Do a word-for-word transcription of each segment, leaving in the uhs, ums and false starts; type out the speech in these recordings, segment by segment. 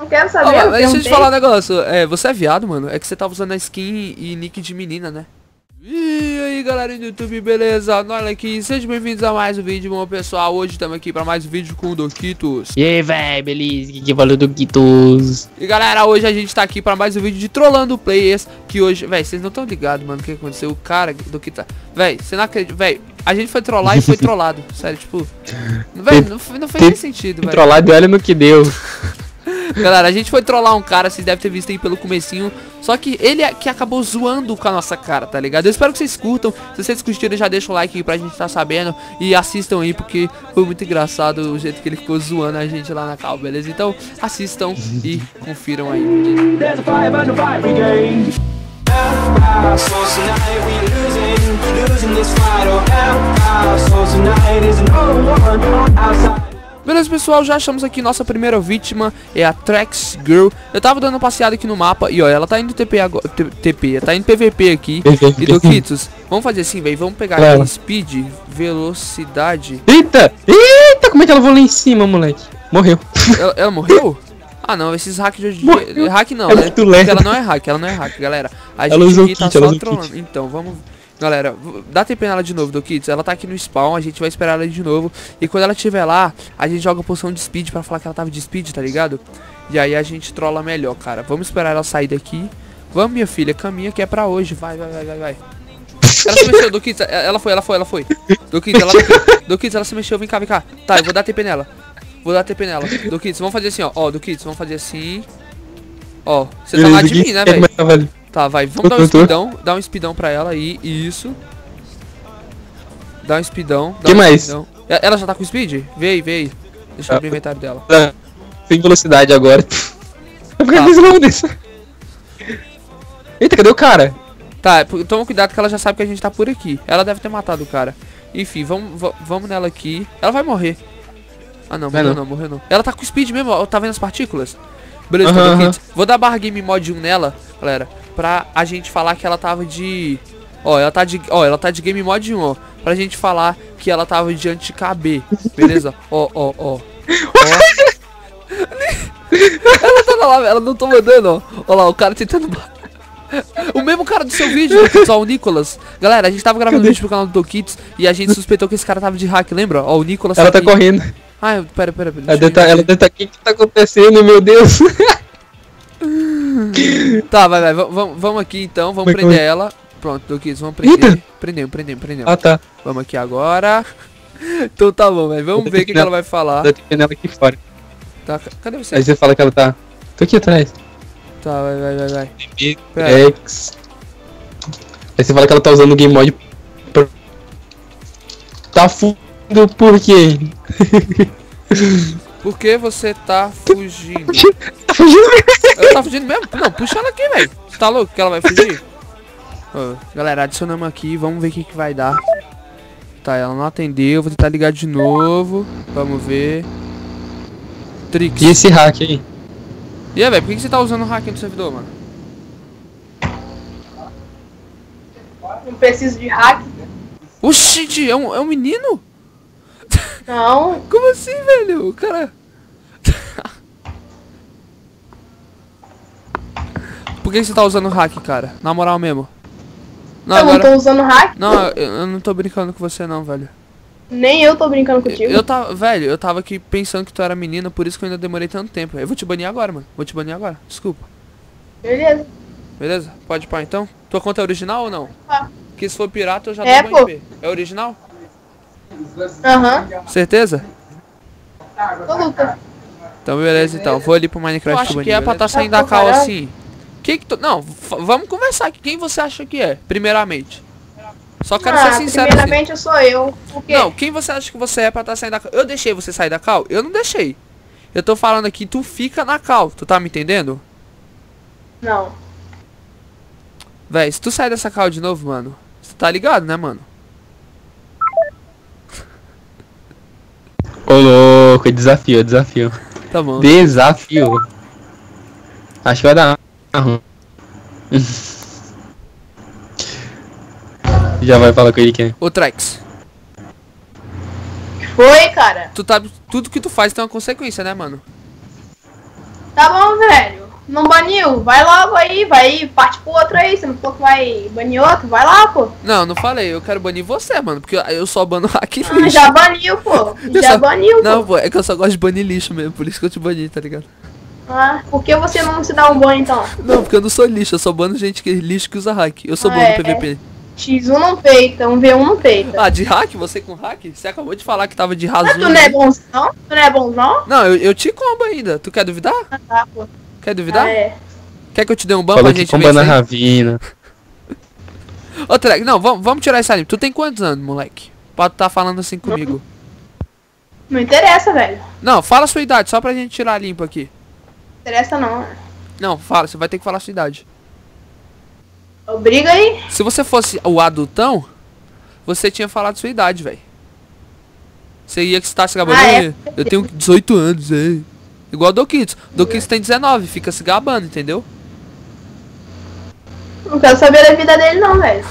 Não quero saber. Oh, eu mas deixa eu te perguntei. falar um negócio. É, você é viado, mano? É que você tava usando a skin e nick de menina, né? E aí galera do YouTube, beleza? Nós aqui, sejam bem-vindos a mais um vídeo, bom pessoal. Hoje estamos aqui para mais um vídeo com o Doquitos. E aí, véi, beleza? Que que falou Doquitos? E galera, hoje a gente tá aqui para mais um vídeo de trollando players. Que hoje, véi, vocês não estão ligados, mano, o que aconteceu? O cara do que tá. Véi, você não acredita, véi, a gente foi trollar e foi trollado. Sério, tipo, véi, não, não fez nem sentido, véi. Trollado, olha no que deu. Galera, a gente foi trollar um cara, vocês devem ter visto aí pelo comecinho. Só que ele é que acabou zoando com a nossa cara, tá ligado? Eu espero que vocês curtam. Se vocês curtiram, já deixa o like aí pra gente tá sabendo. E assistam aí, porque foi muito engraçado o jeito que ele ficou zoando a gente lá na cal, beleza? Então, assistam e confiram aí, beleza? Beleza, pessoal, já achamos aqui nossa primeira vítima, é a Trex Girl. Eu tava dando uma passeada aqui no mapa e ó, ela tá indo T P agora, T P, tá indo P V P aqui. E Doquitos, vamos fazer assim, velho, vamos pegar Claro. aqui speed, velocidade. Eita! Eita! Como é que ela voou lá em cima, moleque? Morreu. Ela, ela morreu? Ah não, esses hacks de hoje Morreu. em dia- hack não, É né? muito Porque lento. ela não é hack, ela não é hack, galera. A Ela gente usou aqui o tá kit, ela só usou o trolando. kit. Então, vamos... Galera, v- dá T P nela de novo, Doquitos. Ela tá aqui no spawn, a gente vai esperar ela de novo. E quando ela estiver lá, a gente joga poção de speed pra falar que ela tava de speed, tá ligado? E aí a gente trola melhor, cara. Vamos esperar ela sair daqui. Vamos, minha filha, caminha que é pra hoje. Vai, vai, vai, vai, vai. Ela se mexeu, Doquitos. Ela foi, ela foi, ela foi. Doquitos, ela foi. Doquitos, ela se mexeu, vem cá, vem cá. Tá, eu vou dar T P nela. Vou dar T P nela. Doquitos, vamos fazer assim, ó. Ó, Doquitos, vamos fazer assim. Ó, você tá lá de mim, né, velho? Tá, vai, vamos dar um speedão, dá um speedão pra ela aí, isso. Dá um speedão, dá Que um mais? speedão. E- Ela já tá com speed? Vê aí, vê aí. Deixa eu Ah. abrir o inventário dela. Sem velocidade agora. Vai ficar Tá. mais longe dessa. Eita, cadê o cara? Tá, p- toma cuidado que ela já sabe que a gente tá por aqui. Ela deve ter matado o cara. Enfim, vamos, va- vamos nela aqui. Ela vai morrer. Ah não, Vai morreu não. não, morreu não. Ela tá com speed mesmo, ó, tá vendo as partículas? Beleza, Aham, então, aham. Doquitos. Vou dar barra game mod um nela, galera, pra a gente falar que ela tava de... Ó, ela tá de, ó, ela tá de game mod um, ó. Pra gente falar que ela tava de anti-K B, beleza? Ó, ó, ó. Ó. Ela tá lá, ela não tá mandando, ó. Ó lá, o cara tentando... O mesmo cara do seu vídeo, Doquitos, ó, o Nicolas. Galera, a gente tava gravando vídeo pro canal do Doquitos e a gente suspeitou que esse cara tava de hack, lembra? Ó, o Nicolas Ela tá aqui. correndo. Ah, eu- pera, pera, pera. Ela deixa eu deve tá, ela entender. deve tá aqui. O que tá acontecendo, meu Deus? Tá, vai, vai, vamos, vamos aqui então, vamos Vai, prender vai. ela. Pronto, Doquitos, vamos prender. Eita. Prendemos, prendemos, prendemos. Ah, tá. Vamos aqui agora. Então tá bom, velho. Vamos Eu tô ver o que, que aqui ela vai falar. Dá tempo nela aqui fora. Tá, ca- cadê você? Aí você fala que ela tá. Tô aqui atrás. Tá, vai, vai, vai, vai. Pera. X. Aí você fala que ela tá usando o game mod. pra- Tá fundo por quê? Por que você tá fugindo? Tá fugindo? Ela tá fugindo mesmo? Não, puxa ela aqui, velho. Você tá louco que ela vai fugir? Ó, galera, adicionamos aqui, vamos ver o que, que vai dar. Tá, ela não atendeu, vou tentar ligar de novo. Vamos ver. Trix. E esse hack aí? E aí, velho, por que, que você tá usando o hack no servidor, mano? Não preciso de hack. Oxi, tio, é um, é um menino? Não. Como assim, velho? O cara... Por que que você tá usando o hack, cara? Na moral mesmo. Não, eu não agora... tô usando hack. Não, eu, eu não tô brincando com você não, velho. Nem eu tô brincando Eu, contigo. eu tava... Velho, eu tava aqui pensando que tu era menina, por isso que eu ainda demorei tanto tempo. Eu vou te banir agora, mano. Vou te banir agora. Desculpa. Beleza. Beleza? Pode pá, então? Tua conta é original ou não? Tá. Que se for pirata, eu já É, dou pô. ban I P. É original? Aham. Certeza? Tô luta. Então beleza, então. Vou ali pro Minecraft. Eu acho que é pra tá saindo da cal assim. Que que tu... Não, f- vamos conversar aqui. Quem você acha que é, primeiramente? Só quero Ah, ser sincero assim. primeiramente sou eu. Por quê? Não, quem você acha que você é pra tá saindo da cal? Eu deixei você sair da cal? Eu não deixei. Eu tô falando aqui, tu fica na cal. Tu tá me entendendo? Não. Véi, se tu sair dessa cal de novo, mano, você tá ligado, né, mano? Ô louco, desafio, desafio. Tá bom. Desafio. Acho que vai dar. Aham. Já vai falar com ele quem? Ô, Trex, Foi, cara. tu tá... Tudo que tu faz tem uma consequência, né, mano? Tá bom, Não baniu? Vai logo aí, vai, parte pro outro aí. Você não falou que vai banir outro? Vai lá, pô. Não, não falei. Eu quero banir você, mano. Porque eu só bano hack e Ah, lixo. já baniu, pô. Eu Já só- baniu, Não, pô. pô, é que eu só gosto de banir lixo mesmo. Por isso que eu te bani, tá ligado? Ah, por que você não se dá um banho então? Não, porque eu não sou lixo. Eu só bano gente que é lixo que usa hack. Eu sou Ah, bom é. no P V P. X um não peita, um V um não peita. Ah, de hack? Você com hack? Você acabou de falar que tava de Ah, razão. tu não é bonzão? Tu não é bonzão? Não, eu, eu te combo ainda. Tu quer duvidar? Ah, tá, pô. Quer duvidar? Ah, é. Quer que eu te dê um ban Falou pra que gente comba ver na isso aí? Ravina. Ô, Trek, não, vamos, vamos tirar esse anime. Tu tem quantos anos, moleque? Pode tá falando assim comigo. Não interessa, velho. Não, fala a sua idade, só pra gente tirar limpo aqui. Não interessa não. Não, fala, você vai ter que falar a sua idade. Obriga aí. Se você fosse o adultão, você tinha falado sua idade, velho. Você ia que você tá se gabando. Ah, é? "É, Eu tenho dezoito anos, é. Igual o Dokitos. Dokitos tem dezenove, fica se gabando, entendeu? Não quero saber da vida dele não, velho.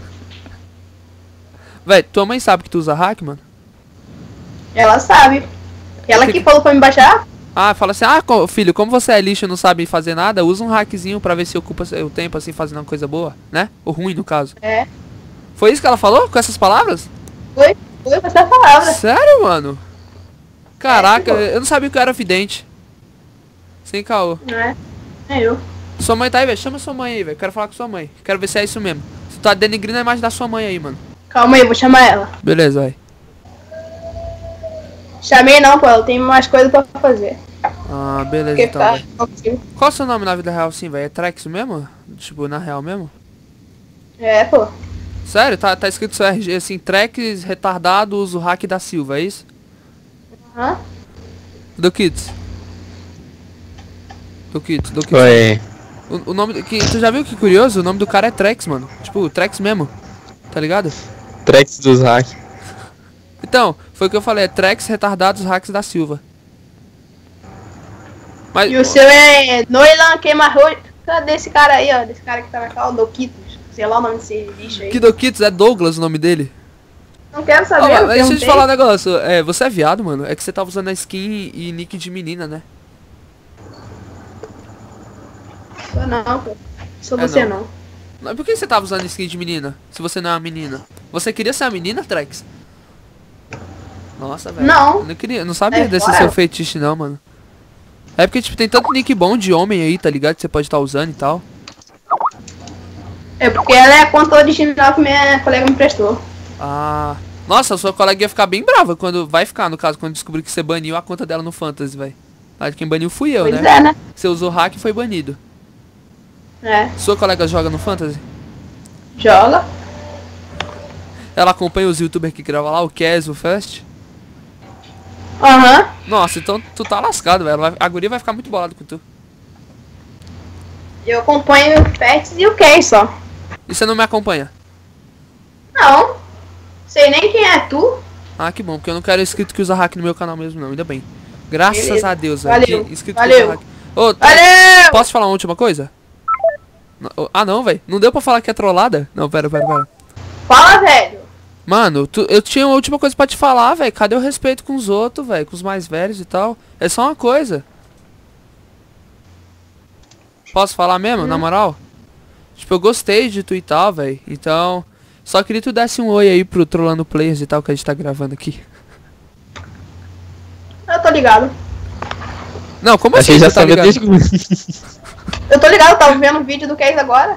Véi, tua mãe sabe que tu usa hack, mano? Ela sabe. Ela que falou pra me baixar? Ah, fala assim, ah, co- filho, como você é lixo e não sabe fazer nada, usa um hackzinho pra ver se ocupa o tempo assim fazendo uma coisa boa, né? Ou ruim, no caso. É. Foi isso que ela falou com essas palavras? Foi, foi com essa palavra. Sério, mano? Caraca, É, eu não sabia que eu era vidente. Sem caô. É. É eu. Sua mãe tá aí, velho? Chama sua mãe aí, velho. Quero falar com sua mãe. Quero ver se é isso mesmo. Tu tá denigrindo a imagem da sua mãe aí, mano. Calma aí, vou chamar ela. Beleza, vai. Chamei não, pô, ela tem mais coisa pra fazer. Ah, beleza Porque então, tá, velho. não consigo. Qual é o seu nome na vida real, sim, velho? É Trex mesmo? Tipo, na real mesmo? É, pô. Sério? Tá, tá escrito seu R G assim, Trex retardado usa o hack da Silva, é isso? Aham. Do Kids. Do Kids, do Kids. Ué, O, o nome. Que, tu já viu que curioso? O nome do cara é Trex, mano. Tipo, Trex mesmo. Tá ligado? Trex dos hacks. Então, foi o que eu falei, é Trex retardados hacks da Silva. Mas. E o seu é Noilan Queimarro. Cadê esse cara aí, ó? Desse cara que tá na cal, Doquitos. Sei lá o nome desse bicho aí. Que do Kids é Douglas o nome dele? Não quero Ó, saber, mas eu deixa eu te perguntei. falar um negócio. É, você é viado, mano. É que você tava usando a skin e nick de menina, né? Sou não, pô. Sou É, você não. não. Mas por que você tava usando skin de menina? Se você não é uma menina. Você queria ser a menina, Trex? Nossa, velho. Não. Eu não queria, não sabia É, desse fora. seu fetiche não, mano. É porque, tipo, tem tanto nick bom de homem aí, tá ligado? Que você pode estar usando e tal. É porque ela é a conta original que minha colega me prestou. Ah. Nossa, a sua colega ia ficar bem brava quando. Vai ficar, no caso, quando descobrir que você baniu a conta dela no Fantasy, velho. Mas quem baniu fui eu, Pois né? é, né? Você usou hack e foi banido. É. Sua colega joga no Fantasy? Joga. Ela acompanha os youtubers que gravam lá, o Kes, o Fast? Aham. Nossa, então tu tá lascado, velho. Vai- A guria vai ficar muito bolada com tu. Eu acompanho o Pets e o Kay só. E você não me acompanha? Não. Sei nem quem é tu. Ah, que bom, porque eu não quero inscrito que usa hack no meu canal mesmo, não. Ainda bem. Graças Beleza. a Deus, velho. Valeu. que inscrito Valeu. que usa hack. Ô, Trex, Valeu! posso te falar uma última coisa? Não- ô, Ah, não, velho. Não deu pra falar que é trollada? Não, pera, pera, pera. Fala, velho. Mano, tu- eu tinha uma última coisa pra te falar, velho. Cadê o respeito com os outros, velho? Com os mais velhos e tal. É só uma coisa. Posso falar mesmo, na moral? Tipo, eu gostei de tu e tal, velho. Então, só queria que tu desse um oi aí pro Trollando Players e tal que a gente tá gravando aqui. Eu tô ligado. Não, como Achei assim? que já Tu tá sabia ligado? desde que... Eu tô ligado, eu tava vendo o vídeo do Kay agora.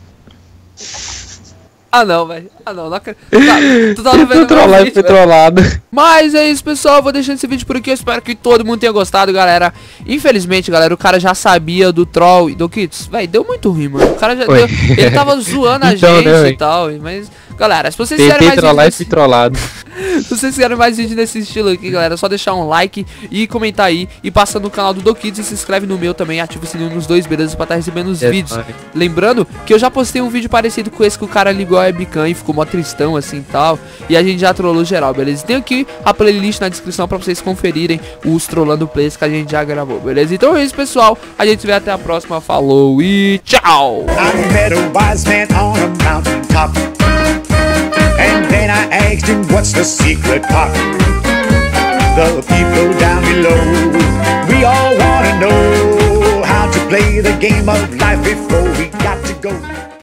Ah não, velho. Ah não, não acredito. Tá, tu tava Fui vendo meu trollado, vídeo, fui velho. trollado. Mas é isso, pessoal. Eu vou deixando esse vídeo por aqui. Eu espero que todo mundo tenha gostado, galera. Infelizmente, galera, o cara já sabia do troll e do Kits. Véi, deu muito ruim, mano. O cara já Oi. deu, ele tava zoando a Então, gente né, e véi? tal. Mas, galera, se vocês quiserem Tentei mais vídeo trollar e desse, fui trollado. se vocês quiserem mais vídeo nesse estilo aqui, galera, é só deixar um like e comentar aí. E passa no canal do DoKids e se inscreve no meu também. Ativa o sininho nos dois, beleza? Pra estar recebendo os É, vídeos. pai. Lembrando que eu já postei um vídeo parecido com esse que o cara ligou a webcam e ficou mó tristão assim e tal. E a gente já trollou geral, beleza? Tem aqui a playlist na descrição pra vocês conferirem os trollando plays que a gente já gravou, beleza? Então é isso, pessoal. A gente se vê até a próxima. Falou e tchau! I met a wise man on a mountain top. And then I asked him, what's the secret pop? The people down below, we all wanna know how to play the game of life before we got to go.